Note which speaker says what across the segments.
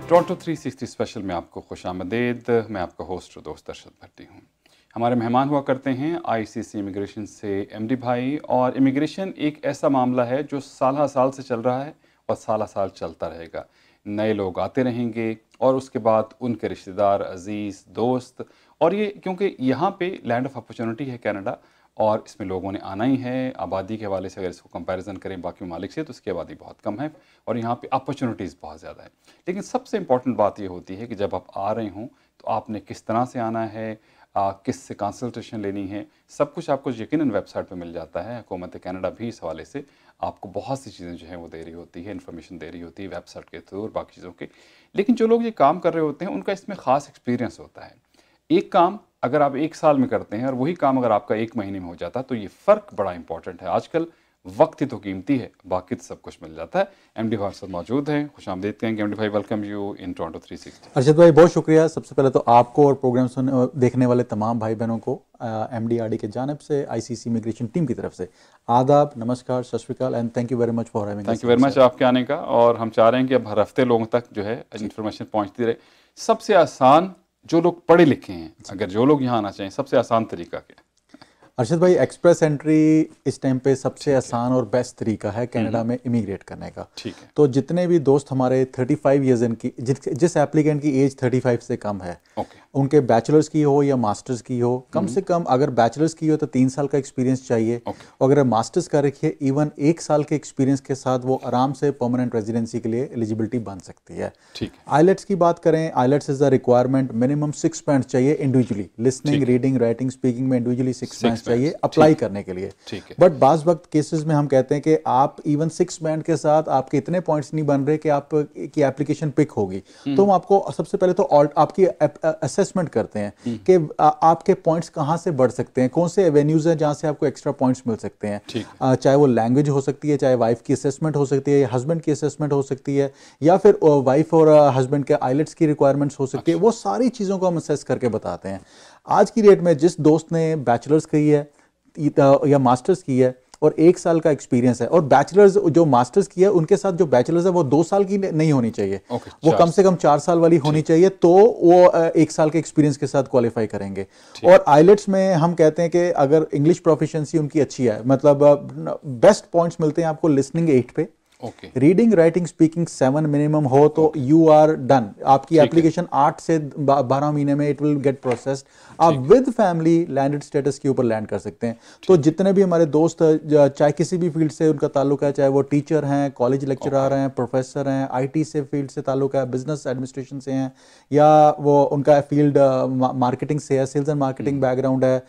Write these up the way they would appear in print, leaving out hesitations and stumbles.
Speaker 1: Toronto 360 special में आपको खुशामदीद। मैं आपका होस्ट और दोस्त अरशद भट्टी हूँ। हमारे मेहमान हुआ करते हैं आईसीसी इमिग्रेशन से एमडी भाई। और इमिग्रेशन एक ऐसा मामला है जो साल साल से चल रहा है और साल साल चलता रहेगा। नए लोग आते रहेंगे और उसके बाद उनके रिश्तेदार, अजीज़, दोस्त, और ये क्योंकि यहाँ पे लैंड ऑफ अपॉर्चुनिटी है कनाडा और इसमें लोगों ने आना ही है। आबादी के हवाले से अगर इसको कंपैरिजन करें बाकी ममालिक से तो इसकी आबादी बहुत कम है और यहाँ पे अपॉर्चुनिटीज़ बहुत ज़्यादा है। लेकिन सबसे इम्पॉर्टेंट बात ये होती है कि जब आप आ रहे हों तो आपने किस तरह से आना है, किस से कंसल्टेशन लेनी है, सब कुछ आपको यकीनन वेबसाइट पे मिल जाता है। हुकूमत कनाडा भी इस हवाले से आपको बहुत सी चीज़ें जो हैं वो दे रही होती है, इन्फॉर्मेशन दे रही होती है वेबसाइट के थ्रू और बाकी चीज़ों के। लेकिन जो लोग ये काम कर रहे होते हैं उनका इसमें ख़ास एक्सपीरियंस होता है। एक काम अगर आप एक साल में करते हैं और वही काम अगर आपका एक महीने में हो जाता है तो ये फ़र्क बड़ा इंपॉर्टेंट है। आजकल वक्त ही तो कीमती है, बाकी तो सब कुछ मिल जाता है। एमडी भाई साहब मौजूद हैं, खुशामदीद कहेंगे। एमडी भाई welcome you in Toronto 360।
Speaker 2: Arshad भाई बहुत शुक्रिया। सबसे पहले तो आपको और प्रोग्राम देखने वाले तमाम भाई बहनों को एमडीआरडी के जानिब से आईसीसी इमिग्रेशन टीम की तरफ से आदाब, नमस्कार, सत श्री अकाल and thank you very much for having.
Speaker 1: Thank you very much आपके आने का। और हम चाह रहे हैं कि अब हर हफ्ते लोगों तक जो है इन्फॉर्मेशन पहुँचती रहे। सबसे आसान जो लोग पढ़े लिखे हैं, अगर जो लोग यहाँ आना चाहें, सबसे आसान तरीका क्या है?
Speaker 2: अर्शद भाई एक्सप्रेस एंट्री इस टाइम पे सबसे आसान और बेस्ट तरीका है कनाडा में इमिग्रेट करने का।
Speaker 1: ठीक है।
Speaker 2: तो जितने भी दोस्त हमारे 35 ईयर्स की जिस एप्लीकेंट की एज 35 से कम है, उनके बैचलर्स की हो या मास्टर्स की हो, कम से कम अगर बैचलर्स की हो तो 3 साल का एक्सपीरियंस चाहिए। और अगर मास्टर्स का रखिए इवन 1 साल के एक्सपीरियंस के साथ वो आराम से परमानेंट रेजिडेंसी के लिए एलिजिबिलिटी बन सकती है।
Speaker 1: ठीक है।
Speaker 2: आइलेट्स की बात करें, IELTS is the requirement, minimum 6 point चाहिए individually, listening, reading, writing, speaking में इंडिविजुअली 6 पॉइंट चाहिए अप्लाई करने के लिए। बट बाज़ वक्त केसेस में हम कहते हैं कि आप इवन 6 बैंड के साथ आपके इतने पॉइंट्स नहीं बन रहे कि आप की एप्लीकेशन पिक होगी, तो हम आपको सबसे पहले तो आपकी असेसमेंट करते हैं कि आपके पॉइंट्स कहाँ से बढ़ सकते हैं, कौन से एवेन्यूज हैं जहाँ से आपको एक्स्ट्रा पॉइंट्स मिल सकते हैं। चाहे वो लैंग्वेज हो सकती है, चाहे वाइफ की असेसमेंट हो सकती है, या हस्बैंड की असेसमेंट हो सकती है, या फिर वाइफ और हस्बैंड के आइलेट्स की रिक्वायरमेंट्स हो सकती है। वो सारी चीज़ों को हम असेस करके बताते हैं। आज की डेट में जिस दोस्त ने बैचलर्स की है या मास्टर्स की है और 1 साल का एक्सपीरियंस है, और बैचलर्स जो मास्टर्स की है उनके साथ जो बैचलर्स है वो 2 साल की नहीं होनी चाहिए, वो कम से कम 4 साल वाली होनी चाहिए, तो वो 1 साल के एक्सपीरियंस के साथ क्वालिफाई करेंगे। और आइलेट्स में हम कहते हैं कि अगर इंग्लिश प्रोफिशिएंसी उनकी अच्छी है, मतलब बेस्ट पॉइंट्स मिलते हैं आपको लिसनिंग 8 पे, रीडिंग, राइटिंग, स्पीकिंग 7 मिनिमम हो तो यू आर डन। आपकी एप्लीकेशन 8 से 12 महीने में इट विल गेट प्रोसेस्ड। आप विद फैमिली लैंडेड स्टेटस के ऊपर लैंड कर सकते हैं। तो जितने भी हमारे दोस्त चाहे किसी भी फील्ड से उनका ताल्लुक है, चाहे वो टीचर हैं, कॉलेज लेक्चरर हैं, प्रोफेसर हैं, आईटी से फील्ड से ताल्लुक है, बिजनेस एडमिनिस्ट्रेशन से हैं, या वो उनका फील्ड मार्केटिंग से है, सेल्स एंड मार्केटिंग बैकग्राउंड है,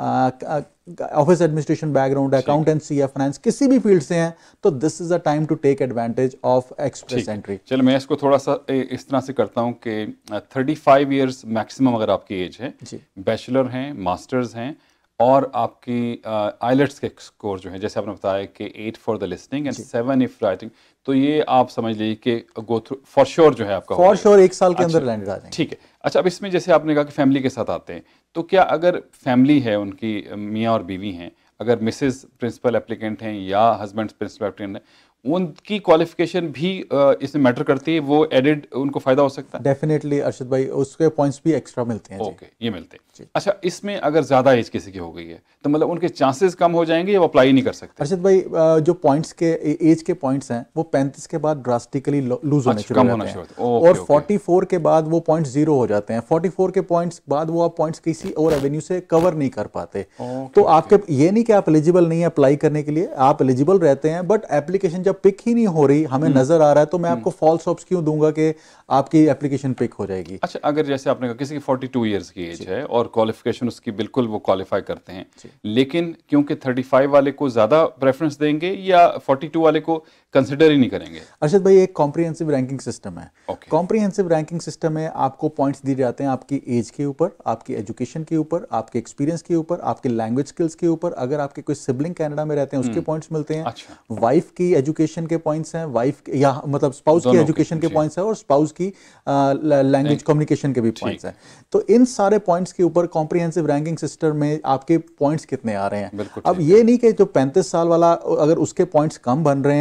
Speaker 2: ऑफिस एडमिनिस्ट्रेशन बैकग्राउंड है, अकाउंटेंसी या फाइनेंस, किसी भी फील्ड से हैं, तो this is a time to take advantage of express entry.
Speaker 1: चलो मैं इसको थोड़ा सा इस तरह से करता हूं कि 35 इयर्स मैक्सिमम अगर आपकी एज है, बैचलर हैं, मास्टर्स हैं, और आपकी आइलेट्स के स्कोर जो है जैसे आपने बताया कि 8 for the listening and 7 if writing, तो ये आप समझ लीजिए कि गो थ्रू फॉर श्योर जो है आपका
Speaker 2: फॉर श्योर 1 साल के अंदर लैंड आ जाएंगे।
Speaker 1: ठीक है। अच्छा, अब इसमें जैसे आपने कहा कि फैमिली के साथ आते हैं, तो क्या अगर फैमिली है, उनकी मियाँ और बीवी हैं, अगर मिसेस प्रिंसिपल एप्लीकेंट हैं या हस्बैंड प्रिंसिपल एप्लीकेंट हैं, उनकी क्वालिफिकेशन भी इसमें मैटर करती है, वो एडेड उनको फायदा हो सकता है?
Speaker 2: डेफिनेटली अरशद भाई, उसके पॉइंट्स भी एक्स्ट्रा मिलते हैं।
Speaker 1: ओके, ये मिलते हैं। अच्छा, इसमें अगर ज्यादा एज किसी की हो गई है तो मतलब उनके चांसेस कम हो जाएंगे या वो अप्लाई नहीं कर सकते?
Speaker 2: अरशद भाई, जो पॉइंट्स के एज के पॉइंट्स हैं वो 35 के बाद ड्रास्टिकली लूज होने शुरू हो जाते हैं, और 44 के बाद वो पॉइंट्स 0 हो जाते हैं। 44 के पॉइंट्स बाद वो आप पॉइंट्स किसी और एवेन्यू से कवर नहीं कर पाते। तो आपके ये नहीं कि आप एलिजिबल नहीं है अप्लाई करने के लिए, आप एलिजिबल रहते हैं, बट एप्लीकेशन जब पिक ही नहीं हो रही, हमें नजर आ रहा है, तो मैं आपको फॉल्स होप्स क्यों दूंगा कि आपकी एप्लीकेशन पिक हो जाएगी।
Speaker 1: अच्छा, अगर जैसे आपने कहा किसी की 42 इयर्स की एज है और क्वालिफिकेशन उसकी बिल्कुल वो क्वालिफाई करते हैं, लेकिन क्योंकि 35 वाले को ज्यादा प्रेफरेंस देंगे या 42 वाले को कंसिडर ही नहीं करेंगे?
Speaker 2: अर्शद भाई, एक कॉम्प्रिहेंसिव रैंकिंग सिस्टम है। कॉम्प्रिहेंसिव रैंकिंग सिस्टम में आपको पॉइंट्स दिए जाते हैं आपकी एज के ऊपर, आपकी एजुकेशन के ऊपर, आपके एक्सपीरियंस के ऊपर, आपके लैंग्वेज स्किल्स के ऊपर। अगर आपके कोई सिबलिंग कनाडा में रहते हैं उसके पॉइंट्स मिलते हैं। वाइफ की एजुकेशन के पॉइंट्स हैं, वाइफ या मतलब स्पाउस की एजुकेशन के पॉइंट्स हैं, और स्पाउस की लैंग्वेज कम्युनिकेशन के भी पॉइंट्स हैं। तो इन सारे पॉइंट्स के ऊपर कॉम्प्रिहेंसिव रैंकिंग सिस्टम में आपके पॉइंट्स कितने आ रहे हैं। अब ये नहीं कि जो 35 साल वाला अगर उसके पॉइंट्स कम बन रहे हैं और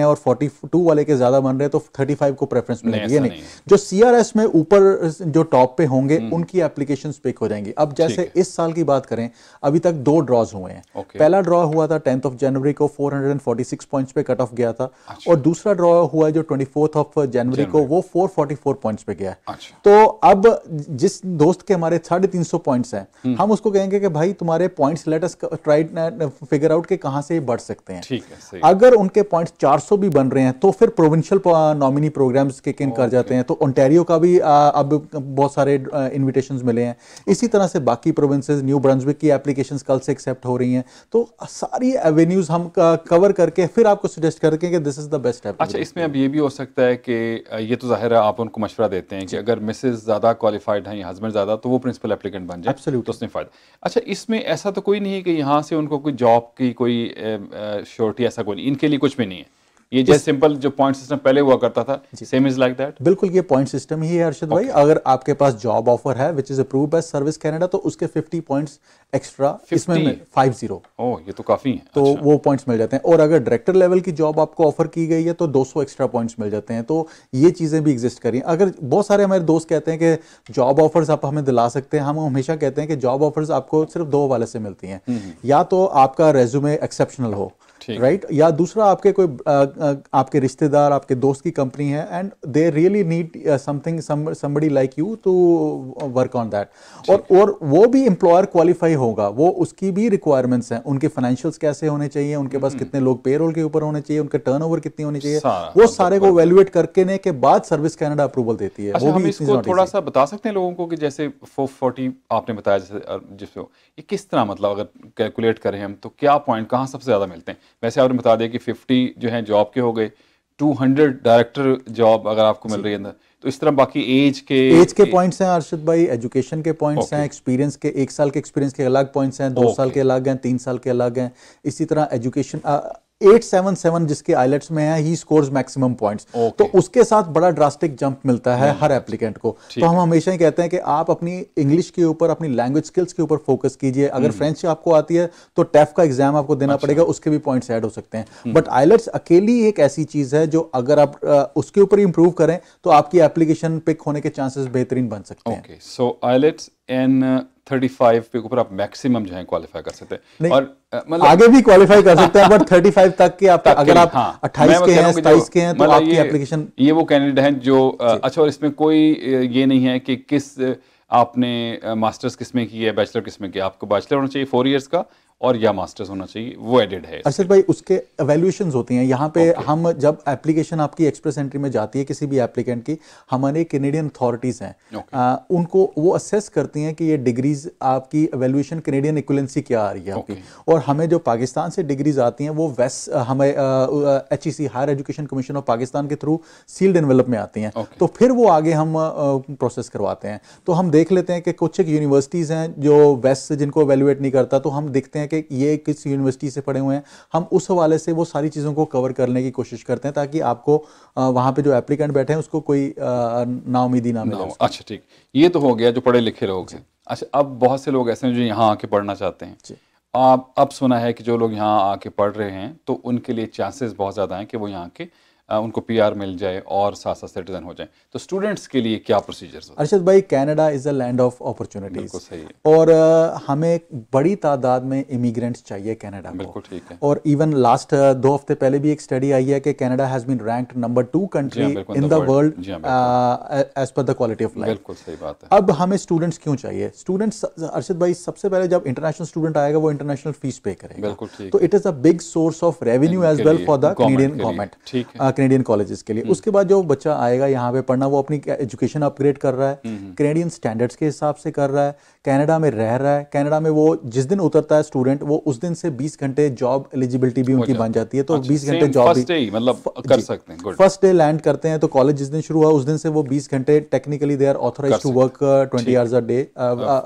Speaker 2: 42 वाले के ज्यादा बन रहे हैं तो 35 को प्रेफरेंस मिलेगी, ये नहीं। जो CRS में ऊपर जो टॉप पे होंगे उनकी एप्लीकेशंस पिक हो जाएंगी। अब जैसे इस साल की बात करें, अभी तक 2 ड्रॉज हुए हैं। पहला ड्रॉ हुआ था 10 जनवरी को, 446 पॉइंट्स पे कट ऑफ गया था। और दूसरा ड्रॉ हुआ है जो 24 जनवरी को, वो 444 पॉइंट्स पे गया है। तो अब जिस दोस्त के हमारे 350 पॉइंट्स हैं, हम उसको कहेंगे कि भाई तुम्हारे points let us try figure out के कहां से बढ़ सकते हैं। अगर उनके पॉइंट्स 400 भी बन रहे हैं तो फिर provincial nominee programs kick in कर जाते हैं। तो ओंटारियो का भी अब बहुत सारे इनविटेशंस मिले हैं। इसी तरह से बाकी प्रोविंसेस, न्यू ब्रंसविक की एप्लीकेशंस कल से एक्सेप्ट हो रही हैं। तो सारी एवेन्यूज हम कवर करके फिर आपको सजेस्ट करके कि this is the best app.
Speaker 1: अच्छा, इसमें अब ये भी हो सकता है कि ये तो जाहिर है आप उनको मशवरा देते हैं कि अगर मिसेज ज़्यादा क्वालिफाइड हैं या हस्बैंड ज़्यादा, तो वो प्रिंसिपल एप्लीकेंट बन जाए, तो उसमें फ़ायदा। अच्छा, इसमें ऐसा तो कोई नहीं है कि यहाँ से उनको कोई जॉब की कोई श्योरिटी, ऐसा कोई नहीं, इनके लिए कुछ भी नहीं है? ये जैसे सिंपल जो पॉइंट सिस्टम पहले हुआ करता था, सेम इज लाइक दैट?
Speaker 2: बिल्कुल, ये पॉइंट सिस्टम ही है अर्शद भाई। अगर आपके पास जॉब ऑफर है which is approved by Service Canada, तो उसके 50 पॉइंट्स एक्स्ट्रा इसमें 50।
Speaker 1: ओह, ये तो काफी है।
Speaker 2: तो वो पॉइंट्स मिल जाते हैं। और अगर डायरेक्टर लेवल की जॉब आपको ऑफर की गई है तो 200 एक्स्ट्रा पॉइंट्स मिल जाते हैं। तो ये चीजें भी एग्जिस्ट करी। अगर बहुत सारे हमारे दोस्त कहते हैं कि जॉब ऑफर्स आप हमें दिला सकते हैं, हम हमेशा कहते हैं कि जॉब ऑफर्स आपको सिर्फ 2 हवाले से मिलती हैं। या तो आपका रेज्यूमे एक्सेप्शनल हो, राइट, या दूसरा आपके कोई आपके रिश्तेदार, आपके दोस्त की कंपनी है and they really need something, somebody like you to work on that. और वो भी एम्प्लॉयर क्वालिफाई होगा, वो उसकी भी रिक्वायरमेंट्स हैं। उनके फाइनेंशियल्स कैसे होने चाहिए, उनके पास कितने लोग पेरोल के ऊपर होने चाहिए, उनके टर्नओवर कितनी होनी चाहिए, वो सारे को वैल्यूएट करके के बाद सर्विस कनाडा अप्रूवल देती है।
Speaker 1: अच्छा, हम इसको थोड़ा सा बता सकते हैं लोगों को कि जैसे 440 आपने बताया, जैसे जिसको ये किस तरह, मतलब अगर कैलकुलेट करें हम तो क्या पॉइंट कहाँ सबसे ज्यादा मिलते हैं? वैसे आपने बता दिया कि 50 जो है जॉब के हो गए, 200 डायरेक्टर जॉब अगर आपको मिल रही है, तो इस तरह बाकी एज के
Speaker 2: पॉइंट्स हैं अर्शद भाई, एजुकेशन के पॉइंट्स हैं, एक्सपीरियंस के 1 साल के एक्सपीरियंस के अलग पॉइंट्स हैं, 2 साल के अलग हैं, 3 साल के अलग हैं। इसी तरह एजुकेशन 877 जिसके आइलेट्स में है, ही स्कोर्स मैक्सिमम पॉइंट्स। तो उसके साथ बड़ा ड्रास्टिक जंप मिलता है हर एप्लीकेंट को। तो हम हमेशा ही कहते हैं कि आप अपनी इंग्लिश के ऊपर, अपनी लैंग्वेज स्किल्स के ऊपर फोकस कीजिए। अगर फ्रेंच आपको आती है तो टेफ का एग्जाम आपको देना पड़ेगा, उसके भी पॉइंट्स ऐड हो सकते हैं। बट आइलेट्स अकेली एक ऐसी चीज है जो अगर आप उसके ऊपर इंप्रूव करें तो आपकी एप्लीकेशन पिक होने के चांसेस बेहतरीन बन सकते हैं।
Speaker 1: सो आइलेट्स एंड 35 पे ऊपर आप मैक्सिमम जो है क्वालिफाई कर सकते हैं, और मतलब
Speaker 2: आगे भी क्वालिफाई कर सकते हैं, बट 35 तक के आप अगर आप 28 के हैं, 27 के हैं, तो आपकी एप्लीकेशन,
Speaker 1: ये वो कैंडिडेट हैं जो अच्छा। और इसमें कोई ये नहीं है कि किस आपने मास्टर्स किस में की है, बैचलर किस में किया, आपको बैचलर होना चाहिए 4 इयर्स का और या मास्टर्स होना चाहिए, वो एडेड है।
Speaker 2: अर्शद भाई, उसके एवेल्यूएशंस होती हैं यहाँ पे। हम जब एप्लीकेशन आपकी एक्सप्रेस एंट्री में जाती है किसी भी एप्लीकेंट की, हमारे कैनेडियन अथॉरिटीज हैं, उनको वो असेस करती हैं कि ये डिग्रीज आपकी एवेल्यूएशन कैनेडियन इक्विवेलेंसी क्या आ रही है आपकी। और हमें जो पाकिस्तान से डिग्रीज आती हैं वो वेस्ट हमें HEC Higher Education Commission of Pakistan के थ्रू सील्ड एनवेलप में आती हैं। तो फिर वो आगे हम प्रोसेस करवाते हैं। तो हम देख लेते हैं कि कुछ एक यूनिवर्सिटीज हैं जो वेस्ट से जिनको एवेल्यूएट नहीं करता, तो हम देखते हैं कि ये किस यूनिवर्सिटी से पढ़े हुए हैं, हम उस हवाले से वो सारी चीज़ों को कवर करने की कोशिश करते हैं ताकि आपको वहाँ पे जो एप्लीकेंट बैठे हैं उसको कोई नाउमीदी ना मिले।
Speaker 1: अच्छा, ठीक, ये तो हो गया जो पढ़े लिखे लोग हैं। अच्छा, अब बहुत से लोग ऐसे हैं जो यहाँ आके पढ़ना चाहते हैं। आप अब सुना है कि जो लोग यहाँ आके पढ़ रहे हैं तो उनके लिए चांसेस बहुत ज़्यादा हैं कि वो यहाँ के उनको PR मिल जाए और साथ साथ सिटीजन हो जाए। तो स्टूडेंट्स के लिए क्या प्रोसीजर्स होते हैं?
Speaker 2: अर्शद भाई, Canada is a land of opportunities, और हमें बड़ी तादाद में इमिग्रेंट्स चाहिए कनाडा को।
Speaker 1: बिल्कुल ठीक है।
Speaker 2: और इवन लास्ट 2 हफ्ते पहले भी एक स्टडी आई है कि Canada has been ranked number 2 country in the world as per the quality of life.
Speaker 1: बिल्कुल सही बात है।
Speaker 2: अब हमें स्टूडेंट्स क्यों चाहिए? स्टूडेंट्स अर्शद भाई, सबसे पहले जब इंटरनेशनल स्टूडेंट आएगा वो इंटरनेशनल फीस पे करेगा।
Speaker 1: बिल्कुल ठीक।
Speaker 2: तो it is a big source of revenue as well for the Canadian government, Canadian colleges के लिए। उसके बाद जो बच्चा आएगा यहाँ पे पढ़ना, वो अपनी एजुकेशन अपग्रेड कर रहा है, कैनेडियन स्टैंडर्ड्स के हिसाब से कर रहा है, कनाडा में रह रहा है। कनाडा में वो जिस दिन उतरता है स्टूडेंट, वो उस दिन से 20 घंटे जॉब एलिजिबिलिटी भी उनकी बन जाती है। तो 20 घंटे जॉब भी
Speaker 1: मतलब कर सकते हैं।
Speaker 2: फर्स्ट डे लैंड करते हैं तो कॉलेज जिस दिन शुरू हुआ उस दिन से वो 20 घंटे technically they are authorized to work 20 hours a day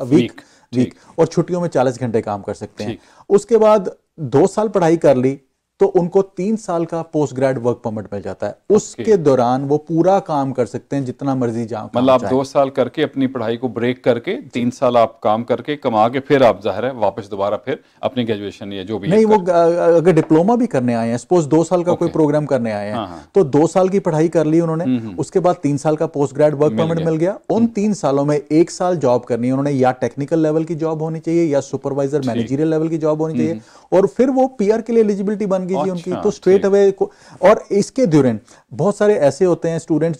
Speaker 2: week, और छुट्टियों में 40 घंटे काम कर सकते हैं। उसके बाद 2 साल पढ़ाई कर ली, तो उनको 3 साल का पोस्ट ग्रेड वर्क परमिट मिल जाता है। उसके दौरान वो पूरा काम कर सकते हैं जितना मर्जी जाओ,
Speaker 1: मतलब आप 2 साल करके अपनी पढ़ाई को ब्रेक करके 3 साल आप काम करके कमा के फिर आप जाहिर है वापस दोबारा फिर अपनी ग्रेजुएशन या जो भी
Speaker 2: नहीं, वो अगर डिप्लोमा भी करने आए हैं, सपोज 2 साल का कोई प्रोग्राम करने आए हैं, तो 2 साल की पढ़ाई कर ली उन्होंने, उसके बाद 3 साल का पोस्ट ग्रेड वर्क परमिट मिल गया। उन 3 सालों में 1 साल जॉब करनी है उन्होंने, या टेक्निकल लेवल की जॉब होनी चाहिए या सुपरवाइजर मैनेजरियल लेवल की जॉब होनी चाहिए, और फिर वो पीआर के लिए एलिजिबिलिटी बन गई जी उनकी, तो स्ट्रेट अवे। और इसके दौरान बहुत सारे ऐसे होते हैं स्टूडेंट्स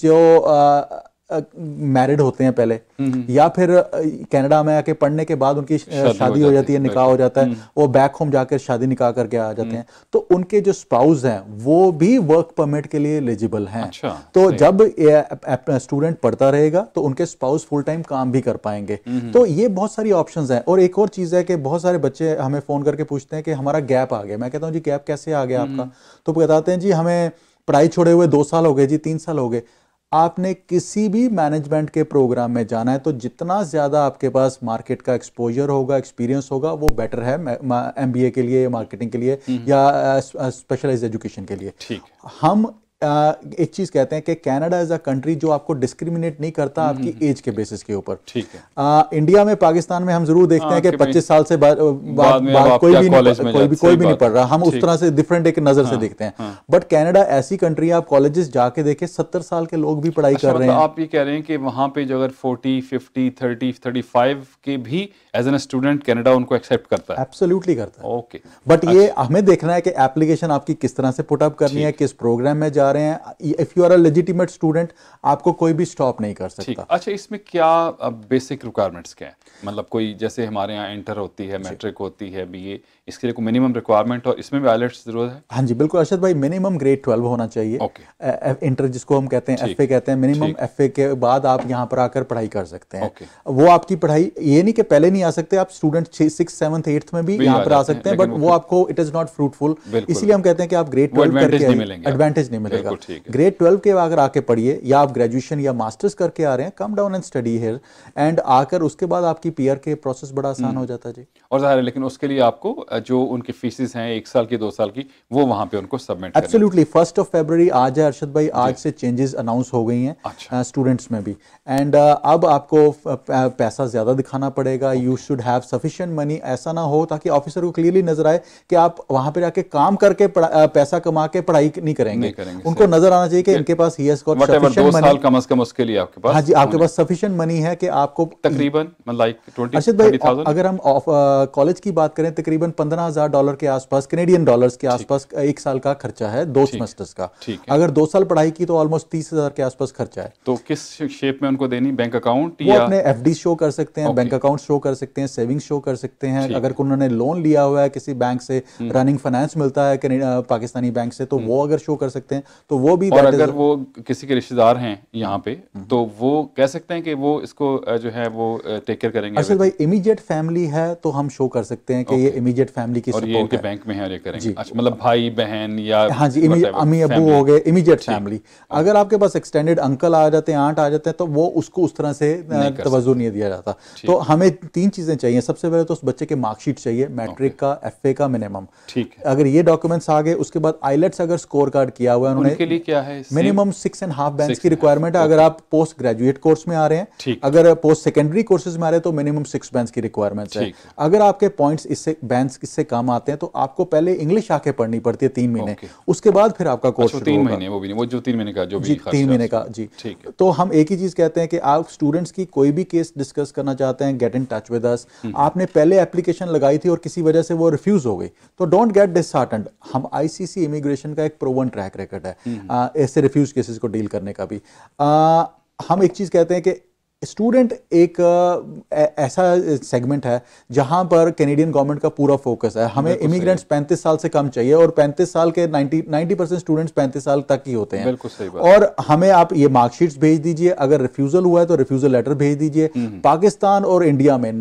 Speaker 2: जो मैरिड होते हैं पहले, या फिर कनाडा में आके पढ़ने के बाद उनकी शादी हो जाती है, निकाह हो जाता है, वो बैक होम जाकर शादी निकाह करके आ जाते हैं, तो उनके जो स्पाउस हैं वो भी वर्क परमिट के लिए एलिजिबल हैं। तो जब स्टूडेंट पढ़ता रहेगा तो उनके स्पाउस फुल टाइम काम भी कर पाएंगे। तो ये बहुत सारी ऑप्शंस हैं। और एक और चीज है कि बहुत सारे बच्चे हमें फोन करके पूछते हैं कि हमारा गैप आ गया। मैं कहता हूँ जी गैप कैसे आ गया आपका? तो बताते हैं जी हमें पढ़ाई छोड़े हुए 2 साल हो गए जी, 3 साल हो गए। आपने किसी भी मैनेजमेंट के प्रोग्राम में जाना है तो जितना ज़्यादा आपके पास मार्केट का एक्सपोजर होगा, एक्सपीरियंस होगा, वो बेटर है एमबीए के लिए, मार्केटिंग के लिए या स्पेशलाइज्ड एजुकेशन के लिए।
Speaker 1: ठीक।
Speaker 2: हम एक चीज कहते हैं कि कनाडा इज अ कंट्री जो आपको डिस्क्रिमिनेट नहीं करता आपकी एज के बेसिस के ऊपर।
Speaker 1: ठीक है।
Speaker 2: इंडिया में, पाकिस्तान में हम जरूर देखते हैं कि 25 साल से बाद कोई भी नहीं पढ़ रहा, हम उस तरह से डिफरेंट एक नजर से देखते हैं। बट कनाडा ऐसी कंट्री है, आप कॉलेजेस जाके देखें 70 साल के लोग भी पढ़ाई कर रहे हैं।
Speaker 1: आप ये कह रहे हैं कि वहां पे जो अगर 40, 50, 30, 35 के भी एज एन स्टूडेंट कनाडा उनको एक्सेप्ट करता है?
Speaker 2: एब्सोल्युटली करता है।
Speaker 1: ओके।
Speaker 2: बट ये हमें देखना है कि एप्लीकेशन आपकी किस तरह से पुट अप करनी है, किस प्रोग्राम में जा रहे हैं। If you are a legitimate student, आपको कोई भी स्टॉप नहीं कर सकता।
Speaker 1: अच्छा, इसमें क्या बेसिक रिक्वायरमेंट्स क्या है? मतलब कोई जैसे हमारे यहाँ इंटर होती है, मैट्रिक होती है, बीए, इसके लिए कोई मिनिमम रिक्वायरमेंट और इसमें भी आइलेट्स जरूरत है?
Speaker 2: हाँ जी बिल्कुल अरशद भाई, मिनिमम ग्रेड 12 होना चाहिए। इंटर जिसको हम कहते हैं, एफए कहते हैं, मिनिमम एफए के बाद आप यहाँ पर आकर पढ़ाई कर सकते हैं। वो आपकी पढ़ाई ये नहीं कि पहले नहीं आ सकते, आप स्टूडेंट 6th 7th 8th में भी यहाँ पर आ सकते हैं, बट वो आपको इट इज नॉट फ्रूटफुल। इसलिए हम कहते हैं कि आप ग्रेड 12 करके एडवांटेज नहीं मिलेगा। ग्रेड 12 के अगर आके पढ़िए, या आप ग्रेजुएशन या मास्टर्स करके आ रहे हैं, come down and study here and आकर उसके बाद आपकी पीआर के प्रोसेस बड़ा आसान हो जाता है जी।
Speaker 1: और जाहिर है, लेकिन उसके लिए आपको जो उनकी फीसेस हैं 1 साल की, 2 साल की, वो वहां पे उनको सबमिट
Speaker 2: एब्सोल्युटली 1 फरवरी आज है अरशद भाई, आज से चेंजेस अनाउंस हो गई हैं स्टूडेंट्स में भी। एंड अब आपको पैसा ज्यादा दिखाना पड़ेगा, you should have sufficient money. ऐसा ना हो ताकि ऑफिसर को क्लियरली नजर आए कि आप वहां पे जाके काम करके पैसा कमा के पढ़ाई नहीं करेंगे। उनको नजर आना चाहिए कि इनके पास ही हैज गॉट सफिशिएंट मनी।
Speaker 1: 2 साल कम से कम उसके लिए आपके पास।
Speaker 2: हाँ जी, आपके पास सफिशिएंट मनी है कि आपको
Speaker 1: तकरीबन लाइक 20
Speaker 2: अरशद भाई, अगर हम कॉलेज की बात करें, तकरीबन $15,000 के आसपास, कैनेडियन डॉलर्स के आसपास 1 साल का खर्चा है, 2 सेमेस्टर्स का। अगर 2 साल पढ़ाई की तो ऑलमोस्ट 30,000 के आसपास खर्चा है।
Speaker 1: तो किस शेप में उनको देनी? बैंक अकाउंट
Speaker 2: या अपने एफडी शो कर सकते हैं, बैंक अकाउंट शो कर सकते हैं, सेविंग शो कर सकते हैं। अगर उन्होंने लोन लिया हुआ है किसी बैंक से, रनिंग फाइनेंस मिलता है पाकिस्तानी बैंक से, तो वो अगर शो कर सकते हैं तो वो भी।
Speaker 1: और अगर वो किसी के रिश्तेदार हैं यहाँ पे, तो वो कह सकते हैं कि वो इसको जो है वो टेक केयर करेंगे।
Speaker 2: अरशद भाई, इमीडिएट फैमिली है तो हम शो कर सकते हैं कि ये इमीडिएट फैमिली की
Speaker 1: सपोर्ट है, और ये इनके बैंक में है, ये करेंगे। अच्छा, मतलब भाई बहन या
Speaker 2: हाँ जी, अम्मी अबू हो गए, इमीडिएट फैमिली। अगर आपके पास एक्सटेंडेड अंकल आ जाते हैं, आंट आ जाते हैं, तो वो उसको उस तरह से तवज्जो नहीं दिया जाता। तो हमें 3 चीजें चाहिए। सबसे पहले तो उस बच्चे के मार्कशीट चाहिए, मैट्रिक का, एफए का मिनिमम।
Speaker 1: ठीक है।
Speaker 2: अगर ये डॉक्यूमेंट्स आ गए, उसके बाद आइलेट्स अगर स्कोर कार्ड किया हुआ है उन्होंने,
Speaker 1: उनके लिए क्या है?
Speaker 2: मिनिमम 6.5 बैंड्स की रिक्वायरमेंट है। अगर आप पोस्ट ग्रेजुएट कोर्स में आ रहे हैं, अगर पोस्ट सेकेंडरी कोर्सेज में आ रहे हैं तो मिनिमम 6 बैंड्स की रिक्वायरमेंट है। अगर आपके पॉइंट्स इससे बैंड्स इससे कम आते हैं तो आपको पहले इंग्लिश आके पढ़नी पड़ती है 3 महीने, उसके बाद फिर आपका कोर्स शुरू होगा।
Speaker 1: 3 महीने, वो भी नहीं, वो जो 3 महीने का जो भी
Speaker 2: 3 महीने का जी। तो हम एक ही चीज कहते हैं कि आप स्टूडेंट्स की कोई भी केस डिस्कस करना चाहते हैं, get in touch with us. आपने पहले एप्लीकेशन लगाई थी और किसी वजह से वो रिफ्यूज हो गई, तो डोंट गेट डिसहार्टेंड। हम आईसीसी इमिग्रेशन का एक प्रूवन ट्रैक रिकॉर्ड है ऐसे रिफ्यूज केसेस को डील करने का भी। हम एक चीज कहते हैं कि स्टूडेंट एक ऐसा सेगमेंट है जहां पर कैनेडियन गवर्नमेंट का पूरा फोकस है। हमें इमिग्रेंट्स 35 साल से कम चाहिए, और 35 साल के 90% स्टूडेंट्स 35 साल तक ही होते हैं।
Speaker 1: बिल्कुल सही बात।
Speaker 2: और हमें आप ये मार्कशीट्स भेज दीजिए, अगर रिफ्यूजल हुआ है तो रिफ्यूजल लेटर भेज दीजिए। पाकिस्तान और इंडिया में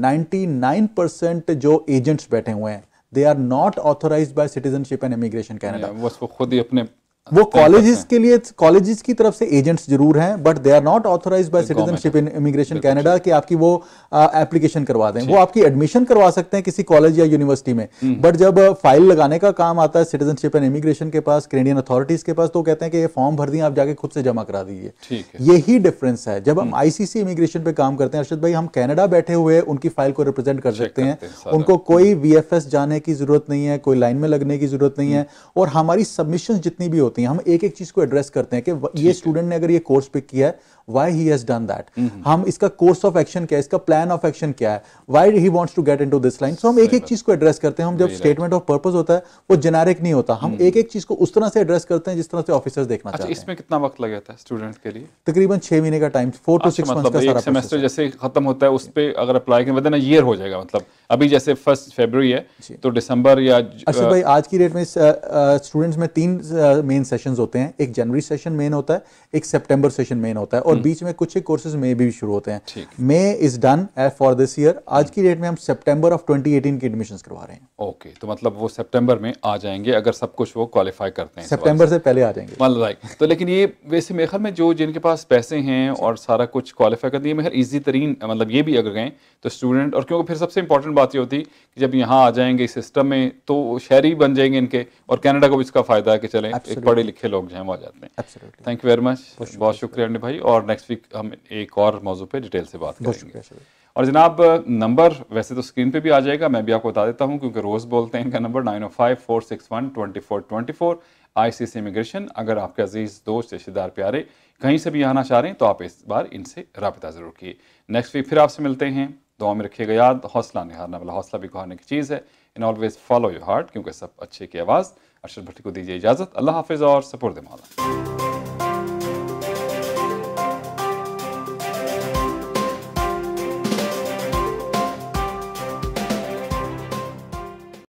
Speaker 2: 99% जो एजेंट्स बैठे हुए हैं, they are not authorized by Citizenship and Immigration Canada.
Speaker 1: वो खुद ही अपने
Speaker 2: वो कॉलेजेस के लिए, कॉलेजेस की तरफ से एजेंट्स जरूर हैं, but they are not authorized by Citizenship in Immigration Canada कि आपकी वो एप्लीकेशन करवा दें। वो आपकी एडमिशन करवा सकते हैं किसी कॉलेज या यूनिवर्सिटी में, बट जब फाइल लगाने का काम आता है सिटीजनशिप एंड इमिग्रेशन के पास, कैनेडियन अथॉरिटीज के पास, तो कहते हैं कि ये फॉर्म भर दिए, आप जाके खुद से जमा करा दीजिए। यही डिफरेंस है। जब हम आईसीसी इमिग्रेशन पे काम करते हैं अरशद भाई, हम कनाडा बैठे हुए उनकी फाइल को रिप्रेजेंट कर सकते हैं, उनको कोई वीएफएस जाने की जरूरत नहीं है, कोई लाइन में लगने की जरूरत नहीं है, और हमारी सबमिशंस जितनी भी होती हैं हम एक एक चीज को एड्रेस करते हैं कि ये स्टूडेंट ने अगर ये कोर्स पिक किया है, why he has done that, हम इसका कोर्स ऑफ एक्शन क्या है, इसका प्लान ऑफ एक्शन क्या है, why he wants to get into this line। सो हम एक एक चीज को एड्रेस करते हैं। हम जब स्टेटमेंट ऑफ पर्पस होता है वो जेनेरिक नहीं होता, हम एक एक चीज को उस तरह से एड्रेस करते हैं जिस तरह से ऑफिसर्स देखना चाहते हैं।
Speaker 1: इसमें कितना वक्त लग जाता है स्टूडेंट के लिए?
Speaker 2: तकरीबन 6 महीने का टाइम, 4 to 6 मंथ्स का सारा
Speaker 1: सेमेस्टर जैसे खत्म होता है उस पे अगर अप्लाई करें विद इन अ ईयर हो जाएगा। मतलब अभी जैसे 1 फरवरी है तो दिसंबर या
Speaker 2: अरशद भाई आज की डेट में स्टूडेंट्स में 3 मेन सेशंस होते हैं। एक जनवरी सेशन मेन होता है, एक सितंबर सेशन मेन होता है, और बीच में कुछ कोर्सेज में भी शुरू होते हैं। May is done for this year. आज की डेट में हम सितंबर ऑफ 2018 की एडमिशंस करवा रहे हैं।
Speaker 1: ओके, तो मतलब वो सितंबर में आ जाएंगे अगर सब कुछ वो क्वालिफाई करते हैं।
Speaker 2: सितंबर से पहले आ जाएंगे
Speaker 1: मतलब राइट। तो लेकिन ये वैसे मेरे ख्याल में जो जिनके पास पैसे हैं और सारा कुछ क्वालिफाई कर दिए, मेरे ईजी तरीन मतलब ये भी अगर गए तो स्टूडेंट, और क्योंकि फिर सबसे इंपॉर्टेंट बात ये होती कि जब यहाँ आ जाएंगे इस सिस्टम में तो शहरी बन जाएंगे इनके, और कनाडा को भी इसका फायदा है कि चलें एक पढ़े लिखे लोग जो हैं वो आ जाते हैं। थैंक यू वेरी मच, बहुत शुक्रिया अंडी भाई, और नेक्स्ट वीक हम एक और मौजू पे डिटेल से बात करेंगे। और जनाब नंबर वैसे तो स्क्रीन पे भी आ जाएगा, मैं भी आपको बता देता हूँ क्योंकि रोज़ बोलते हैं इनका नंबर 9054612424 ICC इमिग्रेशन। अगर आपके अजीज़ दोस्त रिश्तेदार प्यारे कहीं से भी आना चाह रहे हैं तो आप इस बार इनसे राब्ता ज़रूर कीजिए। नेक्स्ट वीक फिर आपसे मिलते हैं। दुआ में रखिएगा याद, हौसला नहीं हारना, वाला हौसला भी हारने की चीज़ है। In always follow your heart, क्योंकि सब अच्छे की आवाज़। अरशद भट्टी को दीजिए इजाज़त। अल्लाह हाफिज़ और सपुर्द मौला।